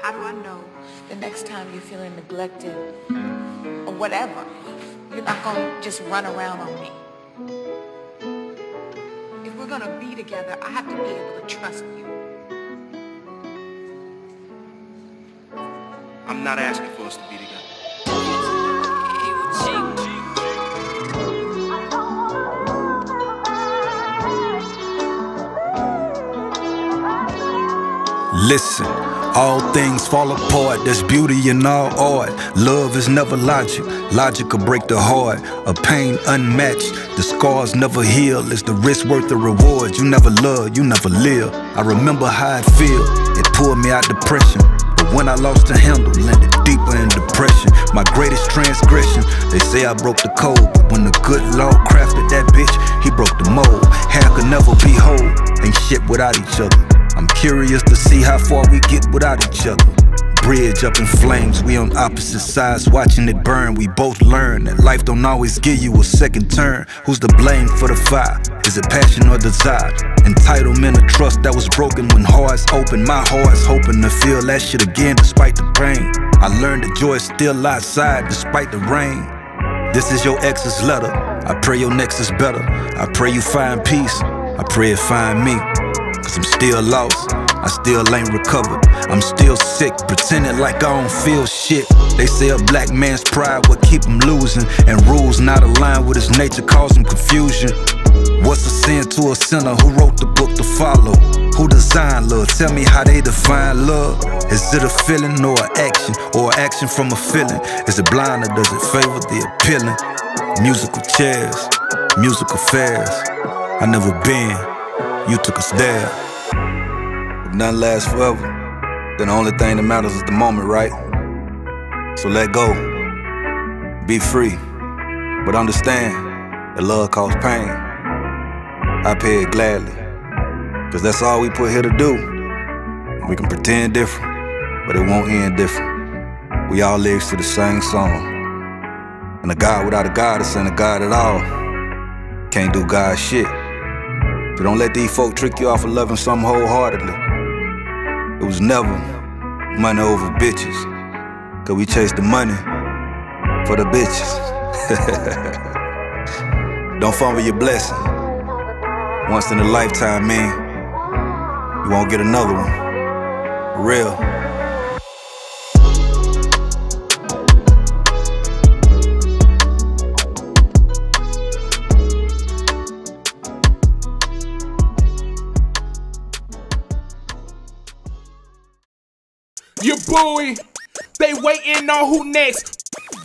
How do I know the next time you're feeling neglected or whatever, you're not gonna just run around on me? If we're gonna be together, I have to be able to trust you. I'm not asking for us to be together. Listen, all things fall apart. There's beauty in all art. Love is never logic. Logic will break the heart. A pain unmatched. The scars never heal. It's the risk worth the reward. You never love, you never live. I remember how it feel. It pulled me out depression. But when I lost the handle, landed deeper in depression. My greatest transgression. They say I broke the code, but when the good Lord crafted that bitch, he broke the mold. Hair could never be whole. Ain't shit without each other. I'm curious to see how far we get without each other. Bridge up in flames, we on opposite sides, watching it burn. We both learn that life don't always give you a second turn. Who's to blame for the fire? Is it passion or desire? Entitlement or trust that was broken when hearts open. My heart's hoping to feel that shit again despite the pain. I learned that joy is still outside despite the rain. This is your ex's letter. I pray your next is better. I pray you find peace. I pray it find me. Cause I'm still lost, I still ain't recovered. I'm still sick, pretending like I don't feel shit. They say a black man's pride will keep him losing, and rules not aligned with his nature cause him confusion. What's a sin to a sinner? Who wrote the book to follow? Who designed love? Tell me how they define love. Is it a feeling or an action? Or an action from a feeling? Is it blind or does it favor the appealing? Musical chairs, musical affairs. I never been, you took us there. If nothing lasts forever, then the only thing that matters is the moment, right? So let go, be free, but understand that love causes pain. I pay it gladly, cause that's all we put here to do. We can pretend different, but it won't end different. We all lyrics to the same song. And a God without a goddess ain't a God at all. Can't do God shit. So don't let these folk trick you off of loving something wholeheartedly. It was never money over bitches, cause we chase the money for the bitches. Don't fumble your blessing. Once in a lifetime, man, you won't get another one. For real. Yabui, they waiting on who next.